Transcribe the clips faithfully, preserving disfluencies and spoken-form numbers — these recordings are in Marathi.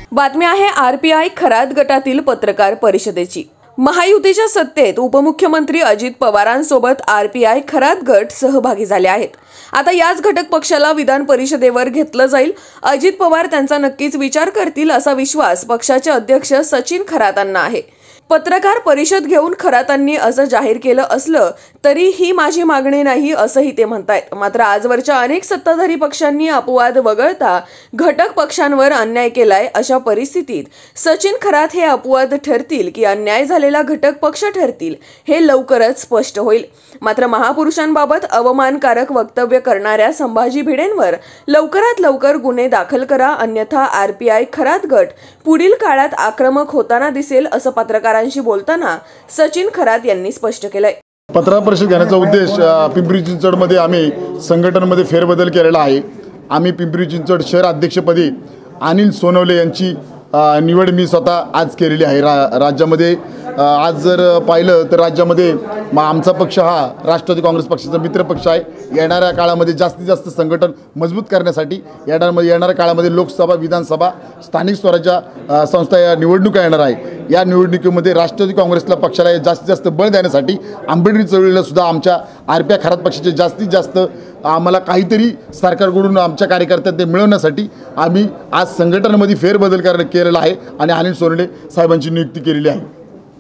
बातमी आहे आरपीआय खरात गटातील पत्रकार परिषदेची। महायुतीच्या सत्तेत उपमुख्यमंत्री अजित पवारांसोबत आरपीआय खरात गट सहभागी झाले आहेत। आता याच घटक पक्षाला विधान परिषदेवर घेतलं जाईल। अजित पवार त्यांचा नक्कीच विचार करतील असा विश्वास पक्षाचे अध्यक्ष सचिन खरातांना आहे। पत्रकार परिषद घेऊन खरातांनी असं जाहीर केलं असलं तरी ही माझी मागणी नाही असंही ते म्हणतायत। मात्र आजवरच्या अनेक सत्ताधारी पक्षांनी अपवाद वगळता घटक पक्षांवर अन्याय केलाय। अशा परिस्थितीत सचिन खरात हे अपवाद ठरतील की अन्याय झालेला घटक पक्ष ठरतील हे लवकरच स्पष्ट होईल। मात्र महापुरुषांबाबत अवमानकारक वक्तव्य करणाऱ्या संभाजी भिडेंवर लवकरात लवकर गुन्हे दाखल करा, अन्यथा आरपीआय खरात गट पुढील काळात आक्रमक होताना दिसेल असं पत्रकारांशी बोलताना सचिन खरात यांनी स्पष्ट केलंय। पत्रकार परिषद घेण्याचा उद्देश पिंपरी चिंचवडमध्ये आम्ही संघटनेमध्ये फेरबदल केलेला आहे। आम्ही पिंपरी चिंचवड शहर अध्यक्षपदी अनिल सोनवणे यांची निवड मी स्वतः आज केलेली आहे। रा राज्यामध्ये आज जर पाहिलं तर राज्यामध्ये आमचा पक्ष हा राष्ट्रवादी काँग्रेस पक्षाचा मित्र पक्ष आहे। येणाऱ्या काळामध्ये जास्तीत जास्त संघटन मजबूत करण्यासाठी येणाऱ्या येणाऱ्या काळामध्ये लोकसभा, विधानसभा, स्थानिक स्वराज्य संस्था या निवडणुका येणार आहे। या निवडणुकीमध्ये राष्ट्रवादी काँग्रेसला पक्षाला जास्तीत जास्त बळ देण्यासाठी आंबेडकरी चळवळीला सुद्धा आमच्या आरपीआय खरात पक्षाचे जास्तीत जास्त आम्हाला काहीतरी सरकारकडून आमच्या कार्यकर्त्यांना मिळवण्यासाठी आम्ही आज संघटनेमध्ये फेरबदल कर केलेला आहे आणि अनिल सोनवणे साहेबांची नियुक्ती केलेली आहे।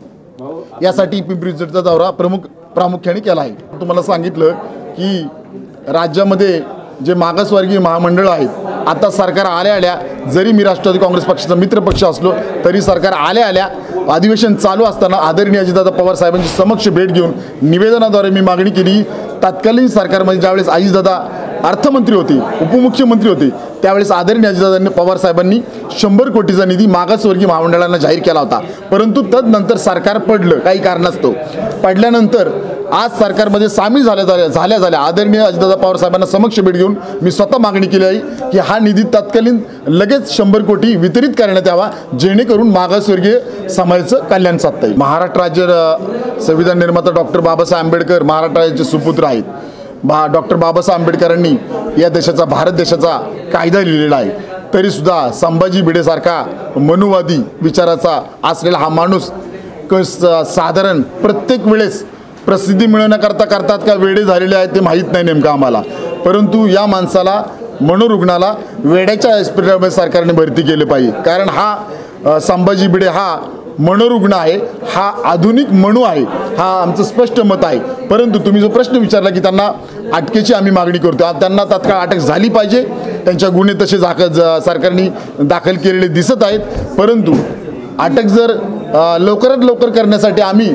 यासाठी पिंपरी चिंचवडचा दौरा प्रमुख प्रामुख्याने केला आहे। तुम्हाला सांगितलं की राज्यामध्ये जे मागासवर्गीय महामंडळ आहेत, आता सरकार आल्या आल्या जरी मी राष्ट्रवादी काँग्रेस पक्षाचा मित्र पक्ष असलो तरी सरकार आल्या आल्या अधिवेशन चालू असताना आदरणीय अजितदादा पवार साहेबांची समक्ष भेट घेऊन निवेदनाद्वारे मी मागणी केली। तत्कालीन सरकारमध्ये ज्यावेळेस अजितदादा अर्थमंत्री होते, उपमुख्यमंत्री होते, त्यावेळेस आदरणीय अजितदादांनी पवार साहेबांनी शंभर कोटीचा निधी मागासवर्गीय महामंडळांना जाहीर केला होता। परंतु तदनंतर सरकार पडलं काही कारणास्तव। पडल्यानंतर आज सरकारमध्ये सामील झाल्या झाल्या झाल्या झाल्या आदरणीय अजितदादा पवार साहेबांना समक्ष भेट घेऊन मी स्वतः मागणी केली आहे की हा निधी तत्कालीन लगेच शंभर कोटी वितरित करण्यात यावा, जेणेकरून मागासवर्गीय समाजाचं कल्याण साधता येईल। महाराष्ट्र राज्य संविधान निर्माता डॉक्टर बाबासाहेब आंबेडकर महाराष्ट्र राज्याचे सुपुत्र आहेत। बा डॉक्टर बाबासाहेब आंबेडकरांनी या देशाचा, भारत देशाचा कायदा लिहिलेला आहे, तरीसुद्धा संभाजी भिडेसारखा मनुवादी विचाराचा असलेला हा माणूस कस साधारण प्रत्येक वेळेस प्रसिद्धी मिळवण्याकरता करतात का वेडे झालेले आहेत ते माहीत नाही नेमकं आम्हाला। परंतु या माणसाला, मनोरुग्णाला वेड्याच्या हॉस्पिटलमध्ये सरकारने भरती केले पाहिजे, कारण हा संभाजी भिडे हा मनोरुग्ण आहे, हा आधुनिक मनू आहे, हा आमचं स्पष्ट मत आहे। परंतु तुम्ही जो प्रश्न विचारला की त्यांना अटकेची आम्ही मागणी करतो, त्यांना तात्काळ अटक झाली पाहिजे। त्यांच्या गुन्हे तसे दाखल सरकारने दाखल केलेले दिसत आहेत, परंतु अटक जर लवकरात लवकर करण्यासाठी आम्ही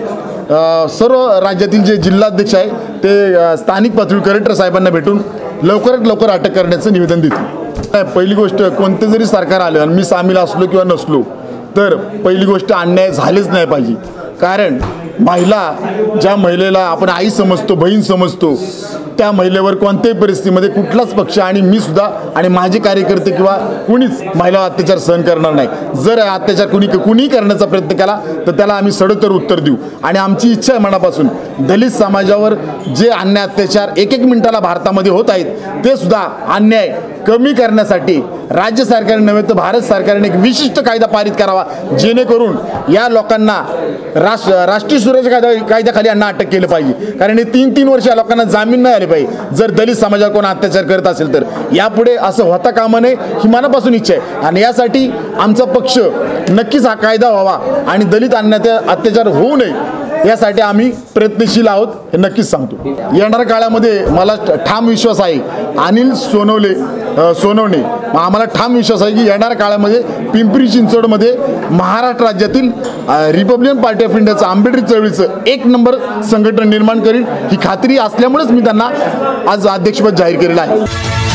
सर्व राज्यातील जे जिल्हाध्यक्ष आहे ते स्थानिक पातळीवर कलेक्टर साहेबांना भेटून लवकरात लवकर अटक करण्याचं निवेदन देतो। पहिली गोष्ट, कोणते जरी सरकार आलं आणि मी सामील असलो किंवा नसलो तर पहिली गोष्ट अन्याय झालेच नाही पाहिजे। कारण महिला, ज्या महिलेला आपण आई समजतो, बहीण समजतो, त्या महिलेवर कोणत्याही परिस्थितीमध्ये कुठलाच पक्ष आणि मी सुद्धा आणि माझे कार्यकर्ते किंवा कुणीच महिला अत्याचार सहन करणार नाही। जर अत्याचार कुणी कुणीही करण्याचा प्रयत्न केला तर त्याला आम्ही सडोत्तर उत्तर देऊ। आणि आमची इच्छा आहे मनापासून, दलित समाजावर जे अन्याय अत्याचार एक एक मिनिटाला भारतामध्ये होत आहेत ते सुद्धा अन्याय कमी करण्यासाठी राज्य सरकारने नव्हे तर भारत सरकारने एक विशिष्ट कायदा पारित करावा, जेणेकरून या लोकांना राष्ट्र राष्ट्रीय सुरक्षा कायदा कायद्याखाली यांना अटक केलं पाहिजे। कारण हे तीन तीन वर्ष या लोकांना जामीन नाही आले पाहिजे जर दलित समाजावर कोण अत्याचार करत असेल तर। यापुढे असं होता कामा नये ही मनापासून इच्छा आहे आणि यासाठी आमचा पक्ष नक्कीच हा कायदा व्हावा आणि दलित अन्याय अत्याचार होऊ नये यासाठी आम्ही प्रयत्नशील आहोत हे नक्कीच सांगतो। येणाऱ्या काळामध्ये मला ठाम विश्वास आहे अनिल सोनवणे सोनवणे आम्हाला ठाम विश्वास आहे की येणाऱ्या काळामध्ये पिंपरी चिंचवडमध्ये महाराष्ट्र राज्यातील रिपब्लिकन पार्टी ऑफ इंडियाचं आंबेडकरी चळवळीचं एक नंबर संघटन निर्माण करील ही खात्री असल्यामुळेच मी त्यांना आज अध्यक्षपद जाहीर केलेलं आहे।